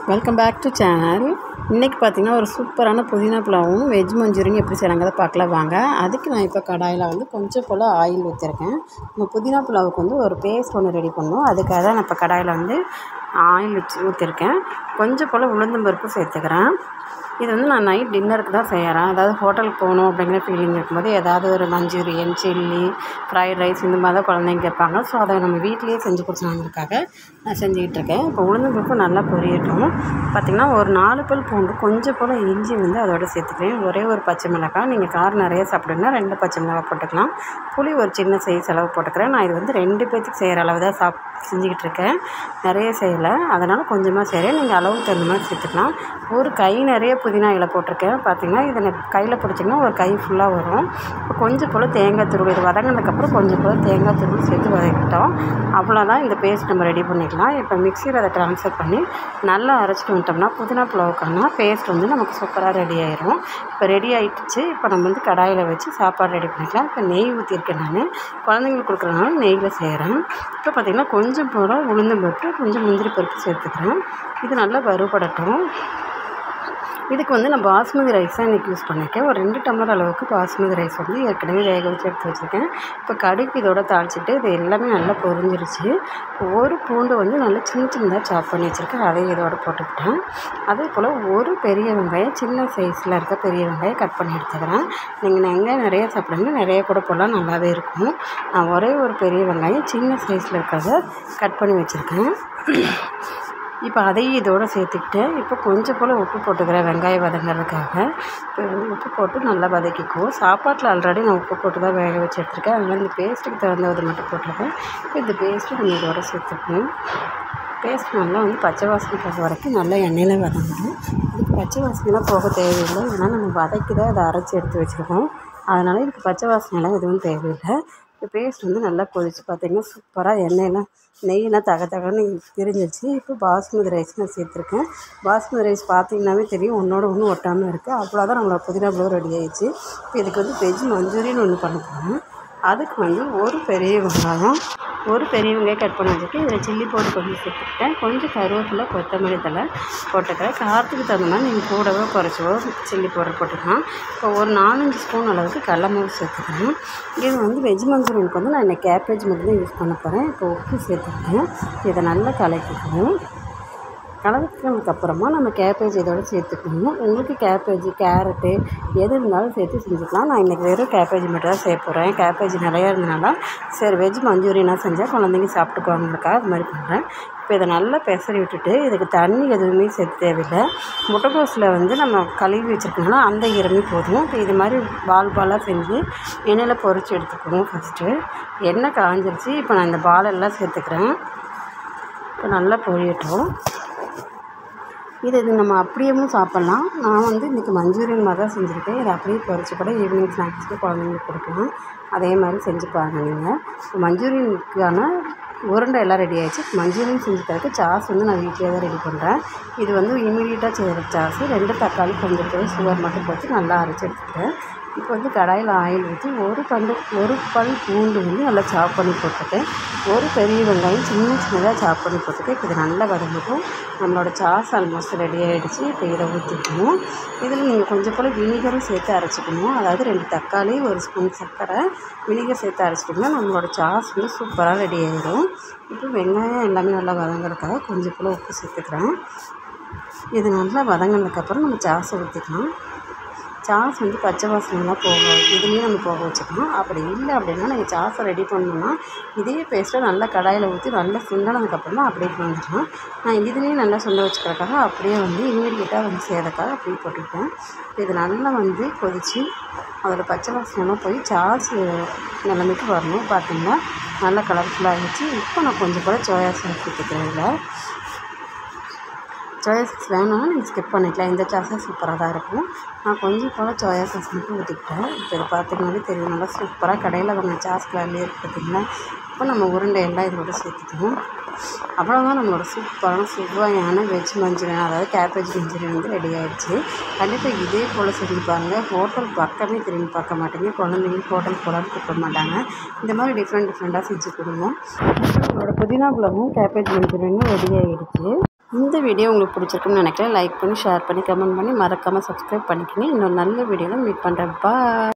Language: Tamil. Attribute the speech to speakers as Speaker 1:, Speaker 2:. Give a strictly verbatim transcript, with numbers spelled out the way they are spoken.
Speaker 1: Welcome back to channel. இன்றைக்கி பார்த்திங்கன்னா ஒரு சூப்பரான புதினா புலாவும் வெஜ் மஞ்சூரியன் எப்படி செய்கிறாங்க பார்க்கலாம் வாங்க. அதுக்கு நான் இப்போ கடாயில் வந்து கொஞ்சம் போல் ஆயில் ஊற்றிருக்கேன். இந்த புதினா புலாவுக்கு வந்து ஒரு பேஸ்ட் ஒன்று ரெடி பண்ணணும். அதுக்காக தான் நான் இப்போ கடாயில் வந்து ஆயில் வச்சு ஊற்றிருக்கேன். கொஞ்சம் போல் உளுந்தம் பருப்பு சேர்த்துக்கிறேன். இது வந்து நான் நைட் டின்னருக்கு தான் செய்கிறேன். அதாவது ஹோட்டலுக்கு போகணும் அப்படிங்கிற ஃபீலிங் இருக்கும்போது ஏதாவது ஒரு மஞ்சூரியன், சில்லி, ஃப்ரைட் ரைஸ் இந்த மாதிரி தான் குழந்தைங்க கேட்பாங்க. ஸோ அதை நம்ம வீட்லேயே செஞ்சு கொடுக்கலாங்கிறதுக்காக நான் செஞ்சுக்கிட்டு இருக்கேன். இப்போ உளுந்தம் பருப்பு நல்லா பொரியட்டும். பார்த்திங்கன்னா ஒரு நாலு பல் பூண்டு, கொஞ்சம் போல் இஞ்சி வந்து அதோட சேர்த்துக்கிறேன். ஒரே ஒரு பச்சை மிளகாய், நீங்கள் காரம் நிறைய சாப்பிடுங்கன்னா ரெண்டு பச்சை மிளகாய் போட்டுக்கலாம். புளி ஒரு சின்ன சைஸ் அளவு போட்டுக்கிறேன். நான் இது வந்து ரெண்டு பேர்த்துக்கு செய்கிற அளவு தான் சாப் செஞ்சுக்கிட்டு இருக்கேன். நிறைய செய்யலை, அதனால் கொஞ்சமாக செய்கிறேன். நீங்கள் அளவுக்கு தகுந்த மாதிரி சேர்த்துக்கலாம். ஒரு கை நிறைய புதினா இலை போட்டிருக்கேன். பார்த்திங்கன்னா இதை கையில் பிடிச்சிங்கன்னா ஒரு கை ஃபுல்லாக வரும். இப்போ கொஞ்சம் போல் தேங்காய் துருவல், இது வதங்கினதுக்கப்புறம் கொஞ்சம் போல் தேங்காய் துருவல் சேர்த்து வதக்கிட்டோம். அவ்வளோதான். இந்த பேஸ்ட் நம்ம ரெடி பண்ணிக்கலாம். இப்போ மிக்சியில் அதை ட்ரான்ஸ்ஃபர் பண்ணி நல்லா அரைச்சிட்டு வந்துட்டோம்னா புதினா புலாவுக்கான பேஸ்ட் வந்து நமக்கு சூப்பராக ரெடி ஆயிடும். இப்போ ரெடி ஆகிடுச்சு. இப்போ நம்ம வந்து கடாயில் வச்சு சாப்பாடு ரெடி பண்ணிக்கலாம். இப்போ நெய் ஊற்றிருக்கேன். நான் குழந்தைங்களுக்கு கொடுக்குறதுனால நெய்யில் செய்கிறேன். இப்போ பார்த்திங்கன்னா கொஞ்சம் போல் உளுந்தம் பருப்பு, கொஞ்சம் முந்திரி பருப்பு சேர்த்துக்கிறேன். இது நல்லா வறுபடட்டும். இதுக்கு வந்து நான் பாஸ்மதி ரைஸ் தான் இன்றைக்கி யூஸ் பண்ணியிருக்கேன். ஒரு ரெண்டு டம்ளர் அளவுக்கு பாஸ்மதி ரைஸ் வந்து ஏற்கனவே வேக வச்சு எடுத்து வச்சுருக்கேன். இப்போ கடுகு இதோட தாளிச்சிட்டு இது எல்லாமே நல்லா பொரிஞ்சிருச்சு. ஒரு பூண்டு வந்து நல்லா சின்ன சின்னதாக சாப் பண்ணி வச்சுருக்கேன். அதையும் இதோட போட்டுக்கிட்டேன். அதே போல் ஒரு பெரிய வெங்காயம், சின்ன சைஸில் இருக்க பெரிய வெங்காயம் கட் பண்ணி எடுத்துக்கிறேன். நீங்கள் வெங்காயம் நிறைய சாப்பிடுங்க, நிறைய கூட போடலாம், நல்லாவே இருக்கும். நான் ஒரே ஒரு பெரிய வெங்காயம் சின்ன சைஸில் இருக்கிறத கட் பண்ணி வச்சுருக்கேன். இப்போ அதையும் இதோடு சேர்த்துக்கிட்டு இப்போ கொஞ்சம் போல் உப்பு போட்டுக்கிறேன் வெங்காயம் வதங்கிறதுக்காக. இப்போ உப்பு போட்டு நல்லா வதக்கிக்குவோம். சாப்பாட்டில் ஆல்ரெடி நான் உப்பு போட்டு தான் வேக வச்சு எடுத்துருக்கேன். அதனால் இந்த பேஸ்ட்டுக்கு தகுந்தது மட்டும் போட்டிருக்கேன். இப்போ இந்த பேஸ்ட்டு நம்ம இதோட சேர்த்துக்கணும். பேஸ்ட் நல்லா வந்து பச்சை வாசனை போக வரைக்கும் நல்லா எண்ணெயில் வதங்கணும். இதுக்கு பச்சை வாசனைலாம் போக தேவையில்லை, ஏன்னா நம்ம வதக்கி தான் அதை அரைச்சி எடுத்து வச்சுருக்கோம். அதனால் இதுக்கு பச்சை வாசனைலாம் எதுவும் தேவையில்லை. இந்த பேஸ்ட் வந்து நல்லா கொதிச்சு பார்த்திங்கன்னா சூப்பராக எண்ணெயெல்லாம் நெய்யெல்லாம் தக தகன்னு பிரிஞ்சிச்சு. இப்போ பாஸ்மதி ரைஸ் நான் சேர்த்துருக்கேன். பாஸ்மதி ரைஸ் பார்த்திங்கனாவே தெரியும், ஒன்றோட ஒன்று ஒட்டாமல் இருக்குது. அவ்வளோதான் நம்மளோட புதினா புலாவ் ரெடி ஆகிடுச்சு. இப்போ இதுக்கு வந்து வெஜ் மஞ்சூரியன் ஒன்று பண்ண போகிறோம். அதுக்கு வந்து ஒரு பெரிய வெங்காயம், ஒரு பெரிய வெங்காயம் கட் பண்ணி வச்சுட்டு இதில் சில்லி பவுடர் கொஞ்சம் சேர்த்துக்கிட்டேன். கொஞ்சம் கருவேப்பிலை, கொத்தமல்லி தழை போட்டுக்கிறேன். காரத்துக்கு தகுந்த மாதிரி நீங்கள் கூடவோ குறைச்சவோ சில்லி பவுடர் போட்டுக்கலாம். இப்போ ஒரு நாலஞ்சு ஸ்பூன் அளவுக்கு கடல மாவு சேர்த்துக்கிறேன். இது வந்து வெஜ் மஞ்சூரியனுக்கு வந்து நான் இன்னைக்கு கேபேஜ் மட்டும் தான் யூஸ் பண்ண போகிறேன். இப்போ உப்பு சேர்த்துக்கிறேன். இதை நல்லா கலக்கிக்கணும். கலக்கினதுக்கப்புறமா நம்ம கேபேஜ் இதோட சேர்த்துக்கணும். உங்களுக்கு கேபேஜ், கேரட்டு எது இருந்தாலும் சேர்த்து செஞ்சுக்கலாம். நான் இன்றைக்கி வெறும் கேபேஜ் மட்டும் தான் சேர்க்க போகிறேன். கேபேஜ் நிறையா இருந்தனால சரி வெஜ் மஞ்சூரியனாக செஞ்சால் குழந்தைங்க சாப்பிட்டுக்குவாங்கக்கா அது மாதிரி பண்ணுறேன். இப்போ இதை நல்லா பெசரி விட்டுட்டு இதுக்கு தண்ணி எதுவுமே சேர்த்து தேவையில்லை. முட்டைக்கோஸில் வந்து நம்ம கழுவி வச்சுருக்கனால அந்த ஈரமே போதும். இப்போ இது மாதிரி பால் பாலாக செஞ்சு எண்ணெயில் பொரித்து எடுத்துக்கணும். ஃபஸ்ட்டு எண்ணெய் காஞ்சிருச்சு. இப்போ நான் இந்த பாலெல்லாம் சேர்த்துக்கிறேன். இப்போ நல்லா பொரியட்டும். இது இது நம்ம அப்படியேவும் சாப்பிட்லாம். நான் வந்து இன்றைக்கி மஞ்சூரியன் மாதிரி தான் செஞ்சுருக்கேன். இதை அப்படியே பொரிச்சு கூட ஈவினிங் ஸ்நாக்ஸ்க்கு குழந்தைங்களுக்கு கொடுக்கலாம். அதே மாதிரி செஞ்சு பாருங்கள் நீங்கள். இப்போ மஞ்சூரியனுக்கான உருண்டை எல்லாம் ரெடி ஆகிடுச்சு. மஞ்சூரியன் செஞ்சு தரக்கு சாஸ் வந்து நான் வீட்டிலே தான் ரெடி பண்ணுறேன். இது வந்து இமீடியட்டாக செய்கிற சாஸ். ரெண்டு தக்காளி, கொஞ்சம் போய் சுகர் மட்டும் போட்டு நல்லா அரைச்சி எடுத்துக்கிட்டேன். இப்போ வந்து கடாயில் ஆயில் ஊற்றி ஒரு பண்டு ஒரு பல் பூண்டு வந்து நல்லா சாப் பண்ணி போட்டுருக்கேன். ஒரு பெரிய வெங்காயம் சின்ன சின்னதாக சாப் பண்ணி போட்டுருக்கேன். இப்போ இது நல்லா வதங்கட்டும். நம்மளோட சாஸ் ஆல்மோஸ்ட் ரெடி ஆகிடுச்சு. இப்போ இதை ஊற்றிக்கணும். இதில் நீங்கள் கொஞ்சம் போல் வினிகரும் சேர்த்து அரைச்சிக்கணும். அதாவது ரெண்டு தக்காளி, ஒரு ஸ்பூன் சர்க்கரை, வினிகர் சேர்த்து அரைச்சிட்டிங்கன்னா நம்மளோட சாஸ் வந்து சூப்பராக ரெடி ஆகிடும். இப்போ வெங்காயம் எல்லாமே நல்லா வதங்குறதுக்காக கொஞ்சம் போல் உப்பு சேர்த்துக்கிறேன். இது நல்லா வதங்கினதுக்கப்புறம் நம்ம சாஸை ஊற்றிக்கலாம். சாஸ் வந்து பச்சை வாசனைலாம் போக இதுலேயே நம்ம போக வச்சுக்கணும். அப்படி இல்லை அப்படின்னா நீங்கள் சாஸை ரெடி பண்ணணுன்னா இதே பேஸ்ட்டை நல்லா கடாயில் ஊற்றி நல்லா சுண்டனதுக்கப்புறமா அப்படியே பண்ணிக்கலாம். நான் இதுலேயே நல்லா சுண்ட வச்சுக்கிறதுக்காக அப்படியே வந்து இமீடியட்டாக வந்து செய்கிறதுக்காக அப்படியே போட்டுக்கிட்டேன். இது நல்லா வந்து கொதித்து அதோடய பச்சை வாசனைலாம் போய் சாஸ் நிலைமைக்கு வரணும். பார்த்திங்கன்னா நல்லா கலர்ஃபுல்லாக ஆகிடுச்சு. இப்போ நான் கொஞ்சம் கூட சோயா சாஸ் ஊற்றிக்கிறேன். இதில் சோயா சாஸ் வேணும்னா நீங்கள் ஸ்கிப் பண்ணிக்கலாம். இந்த சாஸாக சூப்பராக தான் இருக்கும். நான் கொஞ்சம் போல் சோயா சாஸ் மட்டும் ஊற்றிக்கிட்டேன். இப்போ இதை பார்த்திங்கனாலே தெரியும், நல்லா சூப்பராக கடையில் வாங்க சாஸ் கலர்லேயே இருக்குது பார்த்திங்களா. இப்போ நம்ம உருண்டை எல்லாம் இதோட சேர்த்துக்கணும். அவ்வளோதான் நம்மளோட சூப்பரான சுவையான வெஜ் மஞ்சூரியன், அதாவது கேபேஜ் மஞ்சூரியன் வந்து ரெடி ஆகிடுச்சு. கண்டிப்பாக இதே போல் செஞ்சு பாருங்கள். ஹோட்டல் பக்கமே திரும்பி பார்க்க மாட்டேங்க. குழந்தைங்க ஹோட்டல் போடாமல் கூப்பிட மாட்டாங்க. இந்த மாதிரி டிஃப்ரெண்ட் டிஃப்ரெண்ட்டாக செஞ்சு கொடுங்க. நம்மளோட புதினா புலாவும் கேபேஜ் மஞ்சூரியனும் ரெடி ஆகிடுச்சு. இந்த வீடியோ உங்களுக்கு பிடிச்சிருக்குன்னு நினைக்கிறேன். லைக் பண்ணி, ஷேர் பண்ணி, கமெண்ட் பண்ணி, மறக்காமல் சப்ஸ்கிரைப் பண்ணிக்கங்க. இன்னொரு நல்ல வீடியோவில் மீட் பண்ணுறேன். பாய்.